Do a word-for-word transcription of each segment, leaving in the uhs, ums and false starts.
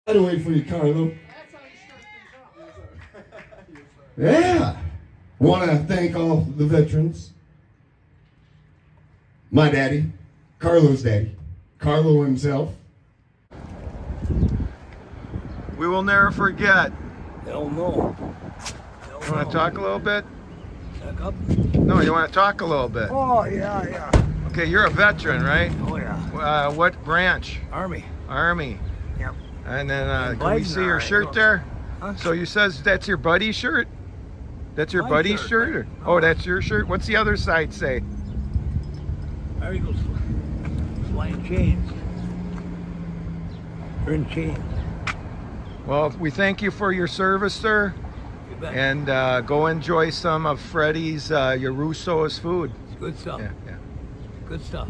I'll wait for you, Carlo. Yeah. Want to thank all the veterans. My daddy, Carlo's daddy, Carlo himself. We will never forget. Hell no. Hell You want to talk a little bit? Back up. No, you want to talk a little bit. Oh, yeah, yeah. Okay, you're a veteran, right? Oh, yeah. Uh, what branch? Army. Army. Yep. And then, uh, And can we Biden, see your alright, shirt look. there? Huh? So you says that's your buddy's shirt? That's your My buddy's shirt, shirt? or- right. Oh, that's your shirt? What's the other side say? There he goes. Flying chains. They're in chains. Well, we thank you for your service, sir. You bet. And uh, go enjoy some of Freddie's, uh, your Russo's food. It's good stuff. Yeah, yeah. Good stuff.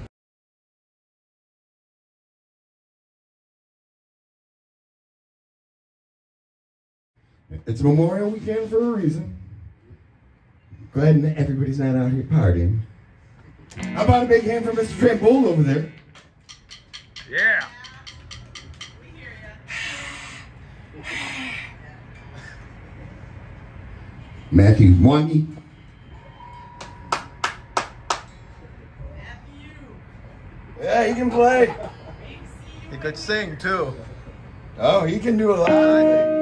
It's Memorial Weekend for a reason. Glad that everybody's not out here partying. How about a big hand for Mister Trent Bull over there? Yeah. Matthew Mwangi. Yeah, he can play. He could sing, too. Oh, he can do a lot of things.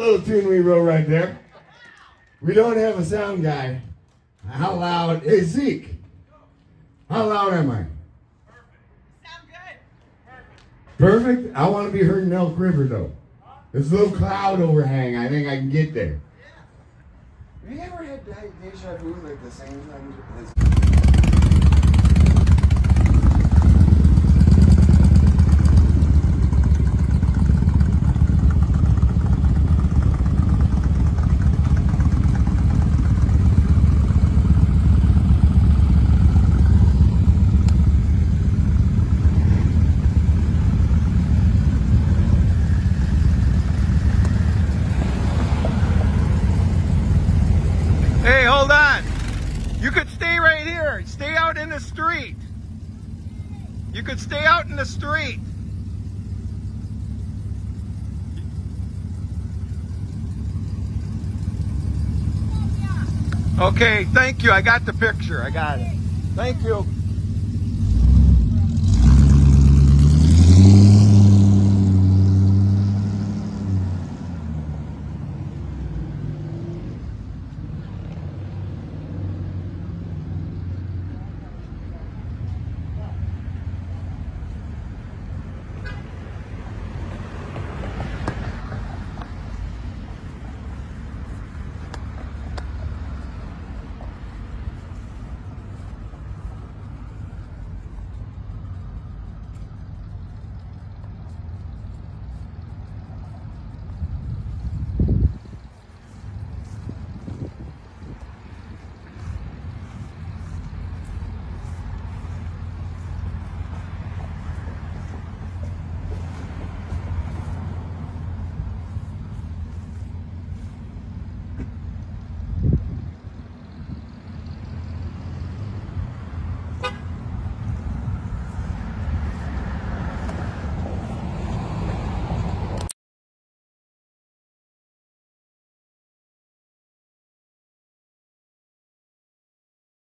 little tune we wrote right there. We don't have a sound guy. How loud? Hey, Zeke. How loud am I? Sound good. Perfect? I want to be heard in Elk River, though. There's a little cloud overhang. I think I can get there. Have you ever had deja vu like the same time as... Hey, hold on. You could stay right here. Stay out in the street. You could stay out in the street. Okay, thank you. I got the picture. I got it. Thank you.